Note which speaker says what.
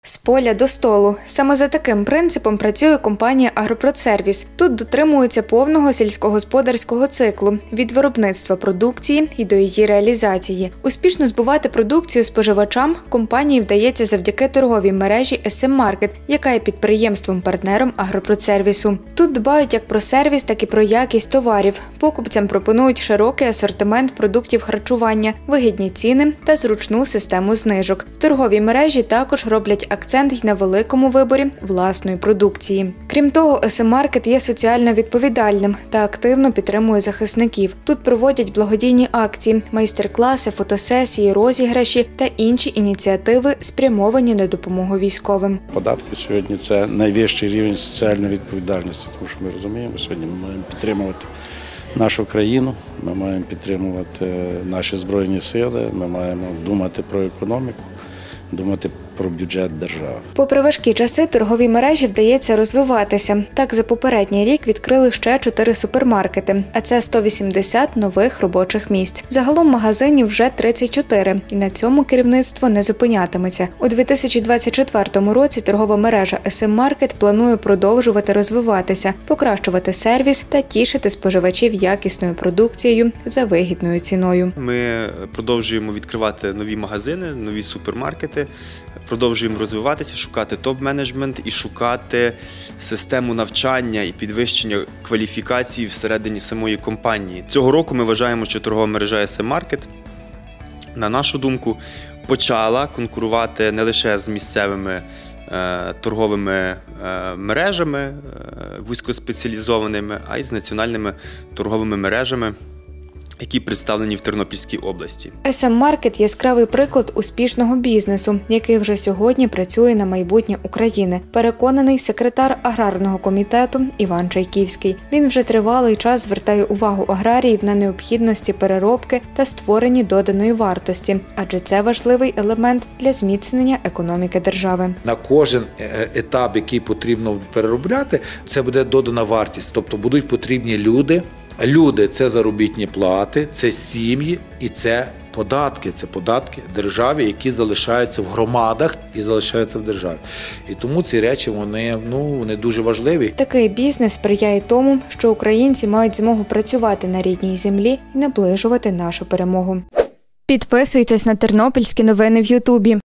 Speaker 1: З поля до столу. Саме за таким принципом працює компанія «Агропродсервіс». Тут дотримуються повного сільськогосподарського циклу – від виробництва продукції і до її реалізації. Успішно збувати продукцію споживачам компанії вдається завдяки торговій мережі «СМ-Маркет», яка є підприємством-партнером «Агропродсервісу». Тут дбають як про сервіс, так і про якість товарів. Покупцям пропонують широкий асортимент продуктів харчування, вигідні ціни та зручну систему знижок. В торговій мережі також роблять акцент й на великому виборі власної продукції. Крім того, СМ-Маркет є соціально відповідальним та активно підтримує захисників. Тут проводять благодійні акції, майстер-класи, фотосесії, розіграші та інші ініціативи, спрямовані на допомогу військовим.
Speaker 2: Податки сьогодні – це найвищий рівень соціальної відповідальності, тому що ми розуміємо, сьогодні ми маємо підтримувати нашу країну, ми маємо підтримувати наші Збройні Сили, ми маємо думати про економіку, думати про бюджет держави.
Speaker 1: Попри важкі часи, торговій мережі вдається розвиватися. Так, за попередній рік відкрили ще 4 супермаркети, а це 180 нових робочих місць. Загалом магазинів вже 34, і на цьому керівництво не зупинятиметься. У 2024 році торгова мережа СМ-Маркет планує продовжувати розвиватися, покращувати сервіс та тішити споживачів якісною продукцією за вигідною ціною.
Speaker 3: Ми продовжуємо відкривати нові магазини, нові супермаркети, продовжуємо розвиватися, шукати топ-менеджмент і шукати систему навчання і підвищення кваліфікації всередині самої компанії. Цього року ми вважаємо, що торгова мережа СМ-Маркет, на нашу думку, почала конкурувати не лише з місцевими торговими мережами вузькоспеціалізованими, а й з національними торговими мережами, які представлені в Тернопільській області.
Speaker 1: СМ-Маркет – яскравий приклад успішного бізнесу, який вже сьогодні працює на майбутнє України, переконаний секретар аграрного комітету Іван Чайківський. Він вже тривалий час звертає увагу аграріїв на необхідності переробки та створення доданої вартості, адже це важливий елемент для зміцнення економіки держави.
Speaker 4: На кожен етап, який потрібно переробляти, це буде додана вартість, тобто будуть потрібні люди. Люди – це заробітні плати, це сім'ї і це податки державі, які залишаються в громадах і залишаються в державі. І тому ці речі, вони дуже важливі.
Speaker 1: Такий бізнес сприяє тому, що українці мають змогу працювати на рідній землі і наближувати нашу перемогу. Підписуйтесь на тернопільські новини в Ютубі.